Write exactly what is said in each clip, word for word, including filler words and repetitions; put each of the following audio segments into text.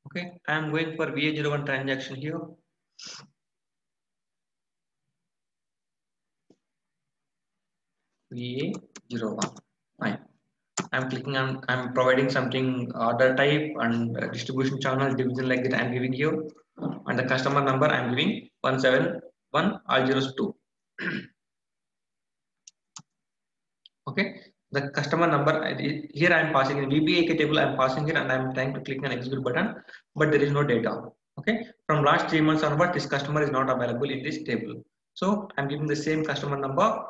Okay, I am going for V A zero one transaction here. V A zero one. Fine. I'm clicking on, I'm providing something order type and uh, distribution channel division like that I'm giving here. And the customer number I'm giving one seven one all zeros two. Okay, the customer number here I am passing in V B A K table. I am passing it and I am trying to click on execute button, but there is no data. Okay, from last three months onward, this customer is not available in this table. So I'm giving the same customer number,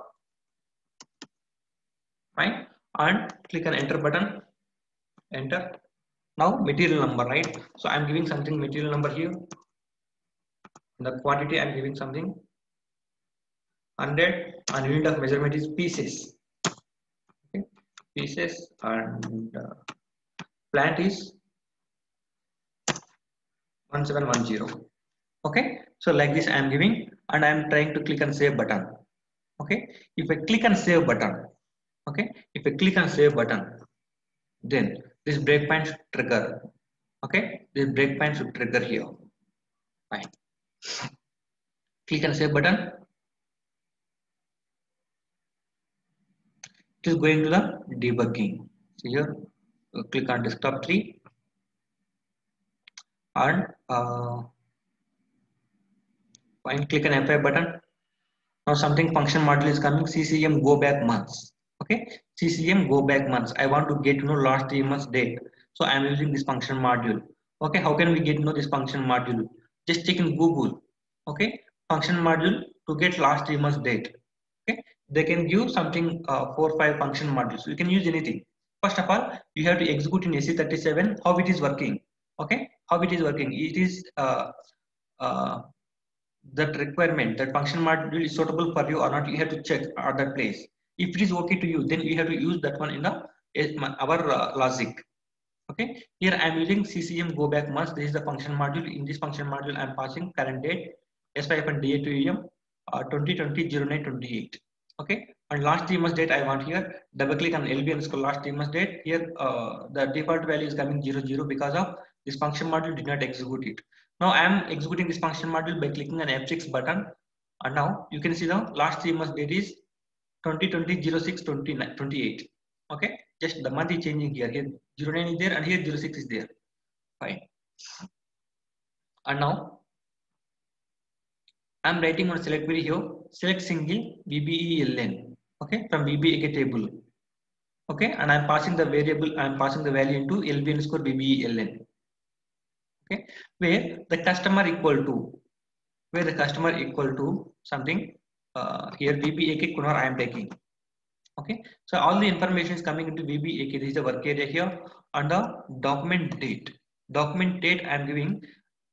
fine, and click on enter button, enter. Now material number, right? So I'm giving something material number here. The quantity I'm giving something one hundred and unit of measurement is pieces. Okay, pieces and uh, plant is one seven one zero. Okay, so like this I am giving and I am trying to click on save button. Okay, if I click on save button, okay, if I click on save button, then this breakpoint should trigger. Okay, this breakpoint should trigger here. Fine. Click on save button. It is going to the debugging. So here, uh, click on desktop three and uh, fine. Click on F five button. Now something function module is coming. C C M go back months. Okay, C C M go back months. I want to get to know last three months date. So I am using this function module. Okay, how can we get to know this function module? Just check in Google. Okay, function module to get last three months date. Okay, they can give something uh, four five function modules. You can use anything. First of all, you have to execute in S C thirty-seven how it is working. Okay, how it is working. It is uh, uh, that requirement, that function module is suitable for you or not. You have to check at that place. If it is okay to you, then you have to use that one in the our uh, logic. Okay, here I am using C C M go back months. This is the function module. In this function module, I am passing current date S five and D A to E M uh, twenty twenty oh nine twenty-eight. Okay, and last three months date I want here. Double click on L B underscore last three months date. Here uh, the default value is coming zero zero because of this function module did not execute it. Now I am executing this function module by clicking on F six button, and now you can see the last three months date is twenty twenty oh six twenty-eight. Okay, just the month is changing here. Here zero nine is there and here zero six is there. Fine. And now I'm writing on select query here. Select single V B E L N. Okay, from V B A K table. Okay, and I'm passing the variable. I'm passing the value into L B underscore V B E L N. Okay, where the customer equal to where the customer equal to something uh, here V B A K Kunal I am taking. Okay, so all the information is coming into V B A K. This is the work area here and the document date. Document date I am giving.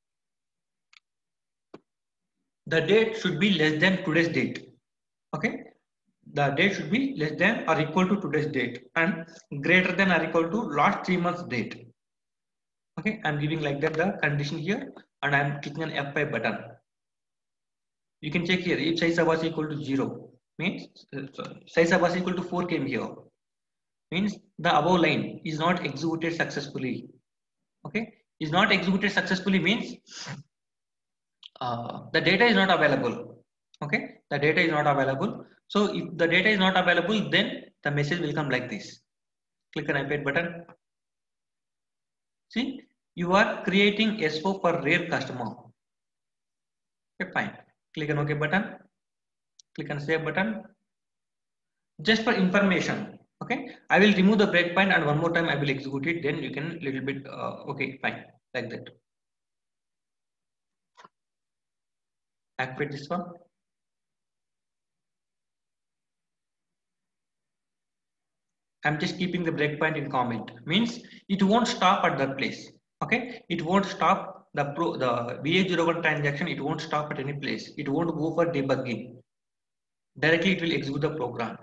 The date should be less than today's date. Okay, the date should be less than or equal to today's date and greater than or equal to last three months date. Okay, I'm giving like that the condition here and I'm clicking on F five button. You can check here if size was equal to zero means uh, size was equal to four came here means the above line is not executed successfully. Okay, is not executed successfully means uh, the data is not available. Okay, the data is not available. So if the data is not available, then the message will come like this. Click on iPad button. See, you are creating S O for rare customer. Okay, fine. Click on OK button. Click on Save button. Just for information. Okay, I will remove the breakpoint and one more time I will execute it. Then you can little bit. Uh, okay, fine, like that. Activate this one. I'm just keeping the breakpoint in comment. Means it won't stop at that place. Okay, it won't stop the pro the V A zero one transaction. It won't stop at any place. It won't go for debugging. Directly it will execute the program.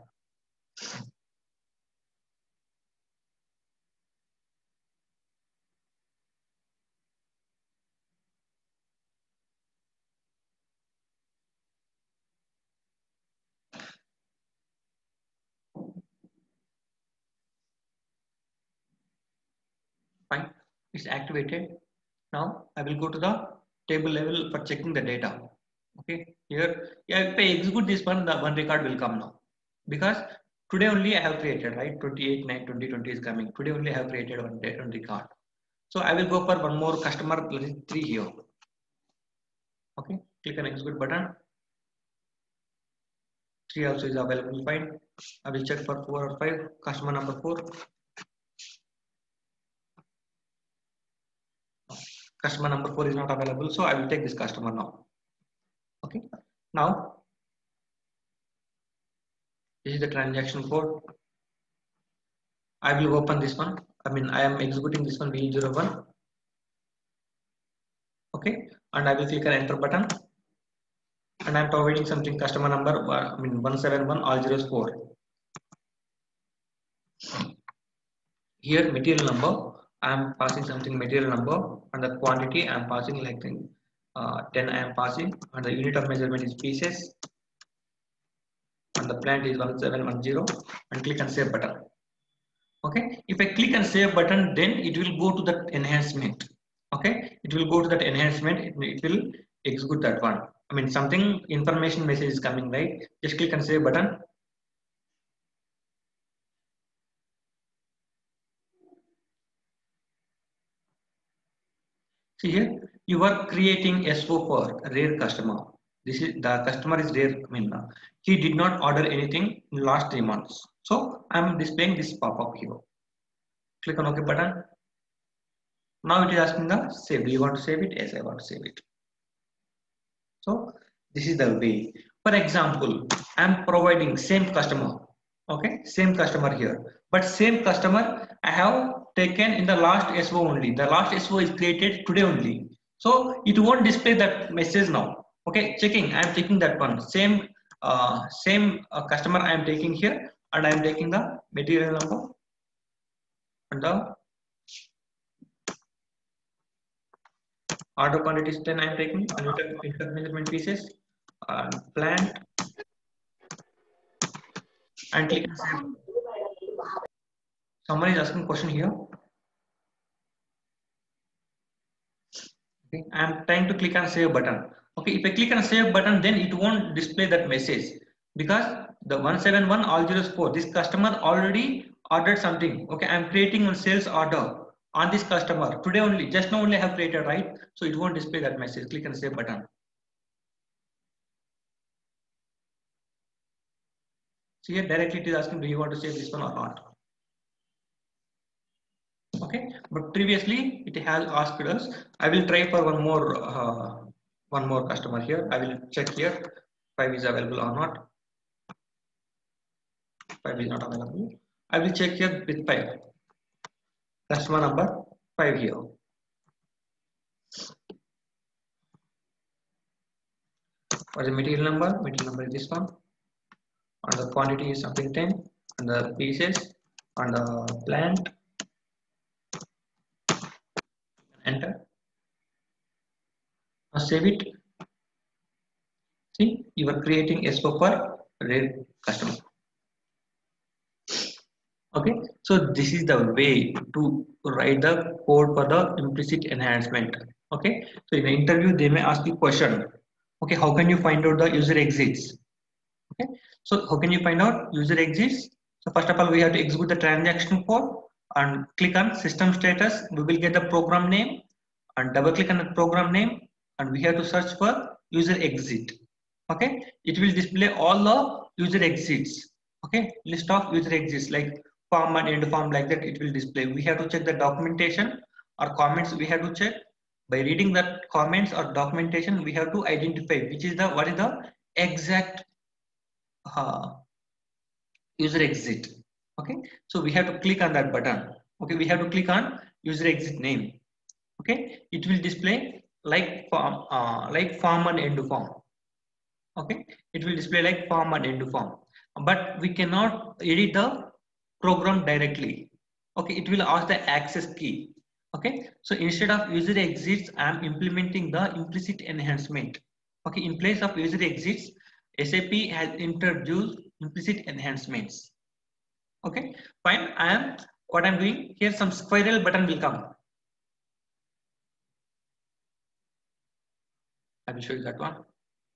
Fine, it's activated. Now I will go to the table level for checking the data. Okay, here, yeah, if I execute this one, the one record will come now, because today only I have created, right? twenty-eight nine twenty twenty is coming. Today only I have created one, one record. So I will go for one more customer, three here. Okay, click on execute button. Three also is available, fine. I will check for four or five. Customer number four. Customer number four is not available, so I will take this customer now. Okay, now this is the transaction code. I will open this one. I mean, I am executing this one V zero one. Okay, and I will click on enter button, and I am providing something customer number. I mean one seven one all zeros four. Here material number, I am passing something material number, and the quantity I am passing like uh, ten I am passing, and the unit of measurement is pieces, and the plant is one seven one zero, and click on save button. Okay, if I click on save button, then it will go to that enhancement. Okay, it will go to that enhancement, it, it will execute that one. I mean, something information message is coming, right? Just click on save button. See here, you are creating S O for a rare customer. This is the customer is rare. I mean, uh, he did not order anything in last three months. So I am displaying this pop-up here. Click on OK button. Now it is asking the save. Do you want to save it? Yes, I want to save it. So this is the way. For example, I am providing same customer. Okay, same customer here, but same customer I have taken in the last S O only. The last S O is created today only, so it won't display that message now. Okay, checking, I am taking that one, same uh, same uh, customer I am taking here, and I am taking the material number and the order quantity is ten. I am taking measurement pieces and plant, and click on save. Someone is asking question here. Okay, I am trying to click on save button. Okay, if I click on save button, then it won't display that message, because the one seven one all zeros four, this customer already ordered something. Okay, I am creating a sales order on this customer today only, just now only I have created, right? So it won't display that message. Click on save button. So here directly it is asking, do you want to save this one or not? Okay, but previously it has asked us. I will try for one more uh, one more customer here. I will check here five is available or not. Five is not available. I will check here with five. Customer number five here. What is the material number? Material number is this one, and the quantity is something ten, and the pieces and the plant. Enter. Now save it. See, you are creating S O for rare customer. Okay, so this is the way to write the code for the implicit enhancement. Okay, so in the interview they may ask you question. Okay, how can you find out the user exits? Okay, so how can you find out user exits? So first of all, we have to execute the transaction code and click on system status. We will get the program name and double click on the program name, and we have to search for user exit. Okay, it will display all the user exits. Okay, list of user exits like form and end form, like that it will display. We have to check the documentation or comments. We have to check by reading that comments or documentation. We have to identify which is the what is the exact uh, user exit. Okay, so we have to click on that button. Okay, we have to click on user exit name. Okay, it will display like form uh, like form and end form. Okay, it will display like form and end form, but we cannot edit the program directly. Okay, it will ask the access key. Okay, so instead of user exits, I am implementing the implicit enhancement. Okay, in place of user exits, S A P has introduced implicit enhancements. Okay, fine. I am what I'm doing here. Some squirrel button will come. I will show you that one.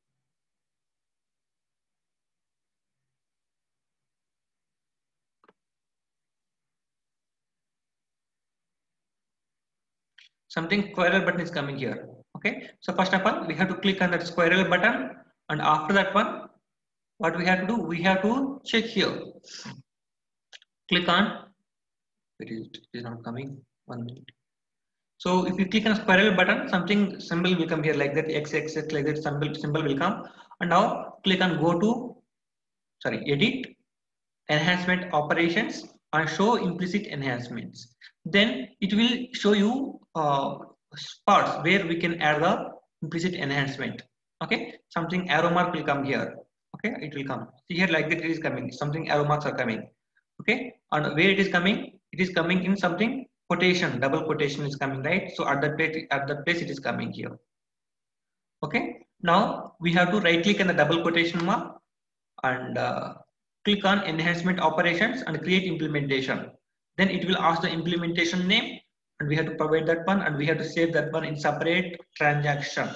Something squirrel button is coming here. Okay, so first of all, we have to click on that squirrel button, and after that one, what we have to do? We have to check here. Click on. It is, it is not coming. One minute. So if you click on squirrel button, something symbol will come here like that. X X X like that symbol symbol will come. And now click on go to. Sorry, edit, enhancement operations, and show implicit enhancements. Then it will show you uh, spots where we can add the implicit enhancement. Okay, something arrow mark will come here. Okay, it will come. See here like that it is coming. Something arrow marks are coming. Okay, and where it is coming? It is coming in something quotation, double quotation is coming, right? So at that place, at that place it is coming here. Okay, now we have to right click on the double quotation mark and uh, click on enhancement operations and create implementation. Then it will ask the implementation name and we have to provide that one and we have to save that one in separate transaction.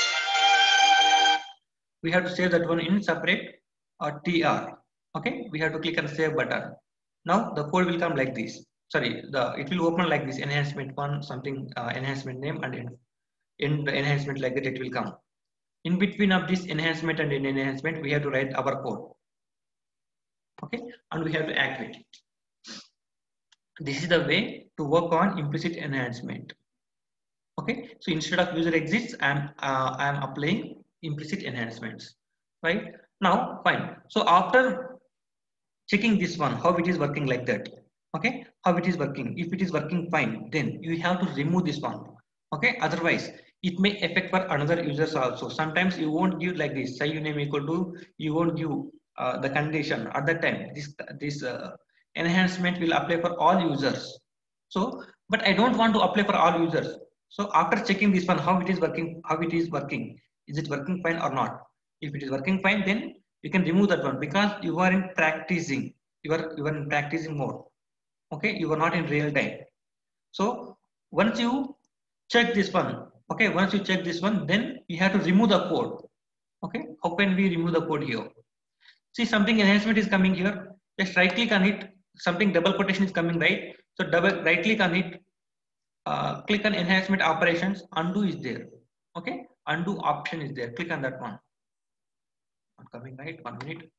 We have to save that one in separate uh, T R. Okay, we have to click on save button. Now the code will come like this. Sorry, the it will open like this enhancement one something uh, enhancement name and in, in the enhancement like that it will come. In between of this enhancement and in enhancement, we have to write our code. Okay, and we have to activate it. This is the way to work on implicit enhancement. Okay, so instead of user exits, I'm uh, I'm applying implicit enhancements. Right now, fine. So after checking this one, how it is working like that. Okay, how it is working. If it is working fine, then you have to remove this one. Okay, otherwise it may affect for another users also. Sometimes you won't give like this. Say uname equal to you won't give uh, the condition at that time. This this uh, enhancement will apply for all users. So, but I don't want to apply for all users. So after checking this one, how it is working, how it is working, is it working fine or not? If it is working fine, then you can remove that one because you are in practicing. You are you are in practicing mode. Okay, you are not in real time. So once you check this one, okay, once you check this one, then you have to remove the code. Okay, how can we remove the code here? See, something enhancement is coming here. Just right click on it. Something double quotation is coming, right? So double right click on it. Uh, click on enhancement operations. Undo is there. Okay, undo option is there. Click on that one. Not coming, right? One minute.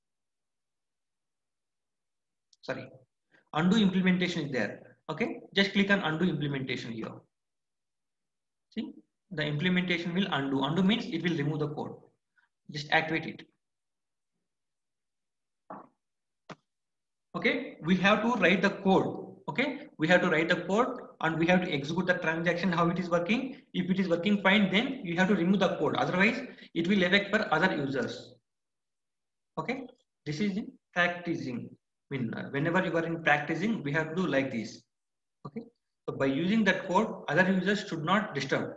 Sorry. Undo implementation is there. Okay, just click on undo implementation here. See, the implementation will undo. Undo means it will remove the code. Just activate it. Okay, we have to write the code. Okay, we have to write the code and we have to execute the transaction, how it is working. If it is working fine, then you have to remove the code. Otherwise, it will affect for other users. Okay, this is in practicing. I mean, whenever you are in practicing, we have to do like this. Okay, so by using that code, other users should not disturb.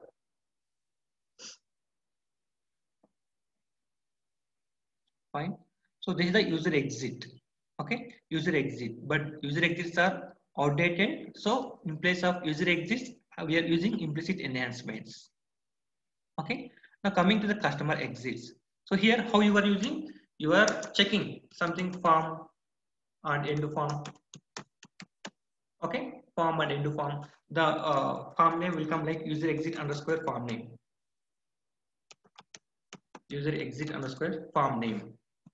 Fine. So this is the user exit. Okay, user exit. But user exits are outdated. So in place of user exits, we are using implicit enhancements. Okay. Now coming to the customer exits. So here, how you are using? You are checking something form and end form. Okay, form and end form. The uh, form name will come like user exit underscore form name. User exit underscore form name.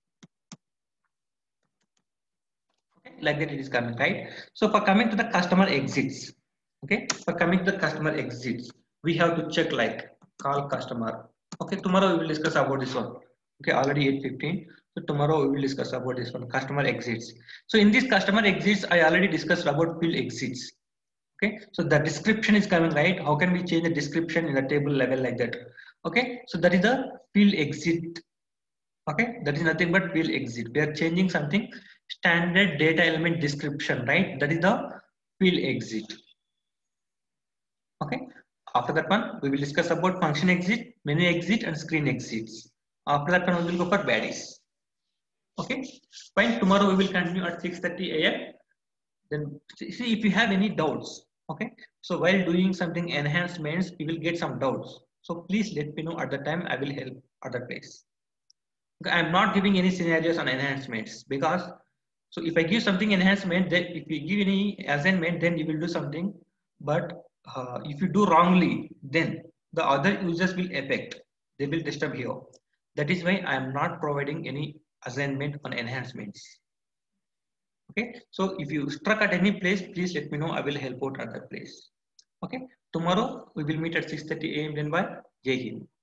Okay, like that it is coming, right? So for coming to the customer exits, okay, for coming to the customer exits, we have to check like call customer. Okay, tomorrow we will discuss about this one. Okay, already eight fifteen. So tomorrow we will discuss about this one, customer exits. So in this customer exits, I already discussed about field exits. Okay, so the description is coming, right? How can we change the description in the table level like that? Okay, so that is the field exit. Okay, that is nothing but field exit. We are changing something standard data element description, right? That is the field exit. Okay, after that one, we will discuss about function exit, menu exit, and screen exits. After that one, we will go for baddies. Okay, fine. Tomorrow we will continue at six thirty A M Then see if you have any doubts. Okay, so while doing something enhancements, you will get some doubts. So please let me know at the time. I will help other place. Okay, I'm not giving any scenarios on enhancements because so if I give something enhancement, then if you give any assignment, then you will do something. But uh, if you do wrongly, then the other users will affect. They will disturb here. That is why I am not providing any assignment on enhancements. Okay. So if you struck at any place, please let me know. I will help out at that place. Okay. Tomorrow we will meet at six thirty A M Then by Jai Hind.